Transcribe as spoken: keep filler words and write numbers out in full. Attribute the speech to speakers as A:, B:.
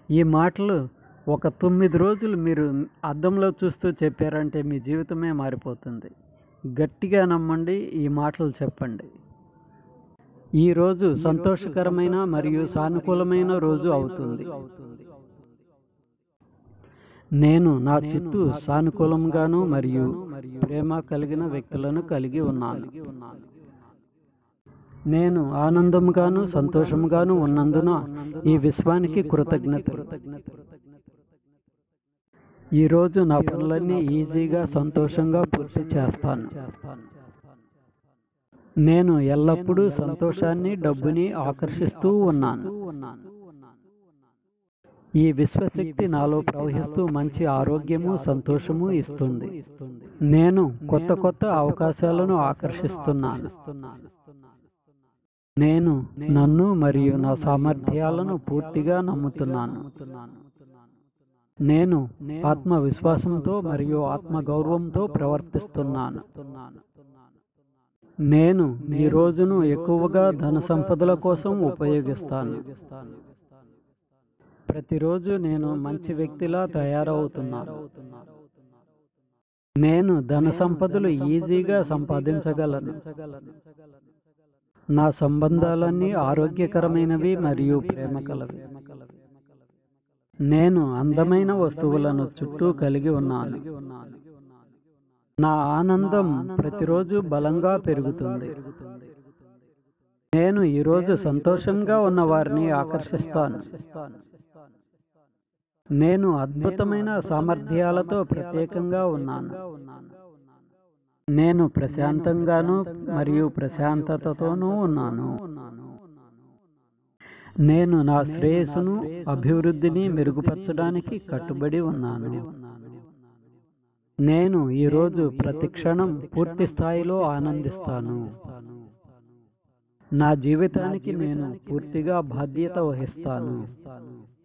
A: ఈ మాటలు ఒక తొమ్మిది రోజులు మీరు అద్దంలో చూస్తూ చెప్పారంటే మీ జీవితమే మారిపోతుంది. గట్టిగా నమ్మండి, ఈ మాటలు చెప్పండి. ఈరోజు సంతోషకరమైన మరియు సానుకూలమైన రోజు అవుతుంది. నేను నా చుట్టూ సానుకూలంగాను మరియు ప్రేమ కలిగిన వ్యక్తులను కలిగి ఉన్నాను. నేను ఆనందంగాను సంతోషంగాను ఉన్నందున ఈ విశ్వానికి కృతజ్ఞతలు. ఈరోజు నా పనులన్నీ ఈజీగా సంతోషంగా పూర్తి చేస్తాను. నేను ఎల్లప్పుడూ సంతోషాన్ని డబ్బుని ఆకర్షిస్తూ ఉన్నాను. ఈ విశ్వశక్తి నాలో ప్రవహిస్తూ మంచి ఆరోగ్యము సంతోషము ఇస్తుంది. నేను కొత్త కొత్త అవకాశాలను ఆకర్షిస్తున్నాను. నేను నన్ను మరియు నా సామర్థ్యాలను పూర్తిగా నమ్ముతున్నాను. నేను ఆత్మవిశ్వాసంతో మరియు ఆత్మగౌరవంతో ప్రవర్తిస్తున్నాను. నేను ఈ రోజును ఎక్కువగా ధన సంపదల కోసం ఉపయోగిస్తాను. ప్రతిరోజు నేను మంచి వ్యక్తిలా తయారవుతున్నాను. నేను ధన సంపదలు ఈజీగా సంపాదించగలను. నా సంబంధాలన్నీ ఆరోగ్యకరమైనవి మరియు ప్రేమ కలవి. నేను అందమైన వస్తువులను చుట్టూ కలిగి ఉన్నాను. నా ఆనందం ప్రతిరోజు బలంగా పెరుగుతుంది. నేను ఈరోజు సంతోషంగా ఉన్న వారిని ఆకర్షిస్తాను. నేను అద్భుతమైన సామర్థ్యాలతో ప్రత్యేకంగా ఉన్నాను. నేను ప్రశాంతంగాను మరియు ప్రశాంతతతోనూ ఉన్నాను. నేను నా శ్రేయస్సును అభివృద్ధిని మెరుగుపరచడానికి కట్టుబడి ఉన్నాను. నేను ఈరోజు ప్రతి క్షణం పూర్తి స్థాయిలో ఆనందిస్తాను. నా జీవితానికి నేను పూర్తిగా బాధ్యత వహిస్తాను.